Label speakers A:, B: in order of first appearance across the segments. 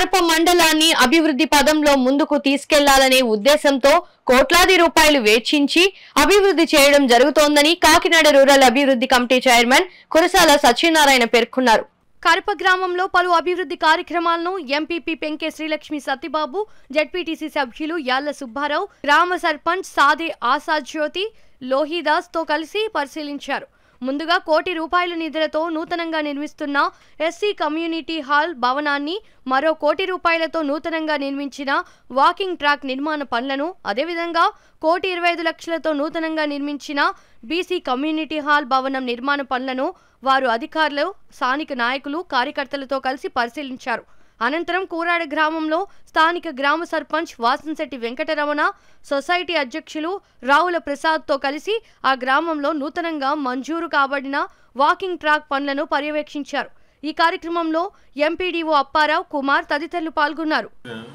A: కరప మండలాన్ని అభివృద్ధి పదంలో ముందుకు తీసుకెళ్లాలనే ఉద్దేశంతో కోట్లాది రూపాయలు వెచ్చించి అభివృద్ధి చేయడం జరుగుతోందని కాకినాడ రూరల్ అభివృద్ధి కమిటీ చైర్మన్ కురసాల సత్యనారాయణ పేర్కొన్నారు. కరప గ్రామంలో పలు అభివృద్ధి కార్యక్రమాలను ఎంపీపీ పెంకే శ్రీలక్ష్మి సత్యబాబు, జెడ్పీటీసీ సభ్యులు యాళ్ల సుబ్బారావు, గ్రామ సర్పంచ్ సాదే ఆశాజ్యోతి లోహిదాస్ తో కలిసి పరిశీలించారు. ముందుగా ₹1 కోటి నిధులతో నూతనంగా నిర్మిస్తున్న ఎస్సీ కమ్యూనిటీ హాల్ భవనాన్ని, మరో ₹1 కోటి నూతనంగా నిర్మించిన వాకింగ్ ట్రాక్ నిర్మాణ పనులను, అదేవిధంగా ₹1,25,00,000తో నూతనంగా నిర్మించిన బీసీ కమ్యూనిటీ హాల్ భవనం నిర్మాణ పనులను వారు అధికారులు, స్థానిక నాయకులు, కార్యకర్తలతో కలిసి పరిశీలించారు. అనంతరం కూరాడ గ్రామంలో స్థానిక గ్రామ సర్పంచ్ వాసంశెట్టి వెంకటరమణ, సొసైటీ అధ్యక్షులు రావుల ప్రసాద్తో కలిసి ఆ గ్రామంలో నూతనంగా మంజూరు కాబడిన వాకింగ్ ట్రాక్ పనులను పర్యవేక్షించారు. ఈ కార్యక్రమంలో ఎంపీడీఓ అప్పారావు, కుమార్ తదితరులు పాల్గొన్నారు.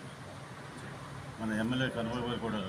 B: మన ఎమ్మెల్యే కనుమబాబు కూడా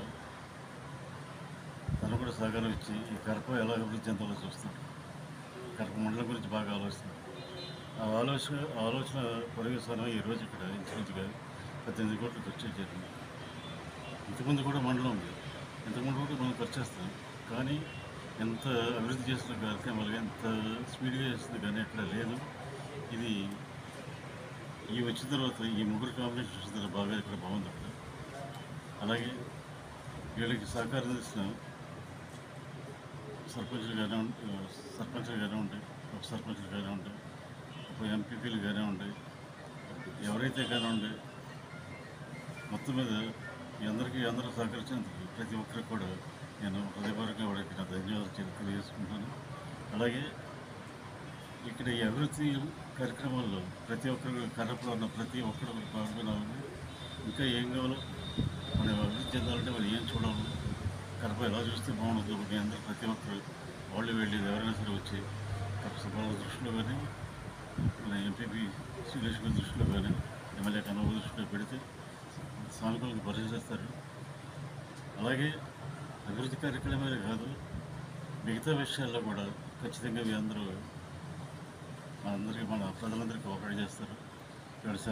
B: తను కూడా సహకారం ఇచ్చి ఈ కరప ఎలా అభివృద్ధి చెందాలో చూస్తాడు. కరప మండలం గురించి బాగా ఆలోచిస్తాడు. ఆ ఆలోచన పరిగెత్తున ఈరోజు ఇక్కడ ఇంచుమించుగా 18 కోట్లు ఖర్చు చేసింది. ఇంతకుముందు కూడా మండలం ఉంది, ఇంతకుముందు కూడా మనం ఖర్చు చేస్తాం. కానీ ఎంత అభివృద్ధి చేసిన కార్యక్రమాలుగా ఎంత స్పీడ్గా చేస్తుంది కానీ అక్కడ లేదు. ఇది ఈ వచ్చిన తర్వాత ఈ ముగ్గురు కాంబినేషన్ వచ్చిన తర్వాత బాగా ఇక్కడ బాగుంది. అక్కడ అలాగే వీళ్ళకి సహకారం చేసిన సర్పంచులు కానీ ఉంటాయి, ఉప సర్పంచులు కానీ ఉంటాయి, ఎంపీపీలు కానీ ఉంటాయి, ఎవరైతే కానీ ఉండే మొత్తం మీద అందరూ సహకరించినందుకు ప్రతి ఒక్కరికి కూడా నేను హృదయపూర్వకంగా వాడికి నా ధన్యవాదాలు తెలియజేసుకుంటాను. అలాగే ఇక్కడ ఈ అభివృద్ధి కార్యక్రమాల్లో ప్రతి ఒక్కరు కరపలో ఉన్న ప్రతి ఒక్కరు పాల్గొనాలని, ఇంకా ఏం కావాలో మనం అభివృద్ధి చెందాలంటే మనం ఏం చూడాలి, కరప ఎలా చూస్తే బాగుంటుంది, మీ అందరూ ప్రతి ఒక్కరు వాళ్ళు వెళ్ళేది ఎవరైనా సరే వచ్చి కరప సభల దృష్టిలో కానీ, మన ఎంపీపీ శ్రీలక్ష్మి దృష్టిలో కానీ, ఎమ్మెల్యే కనుమబాబు దృష్టిలో పెడితే సానుకూలంగా పరిశీలిస్తారు. అలాగే అభివృద్ధి కార్యక్రమాలే కాదు, మిగతా విషయాల్లో కూడా ఖచ్చితంగా మీ అందరూ మన ప్రజలందరికీ కోఆపరేట్ చేస్తారు.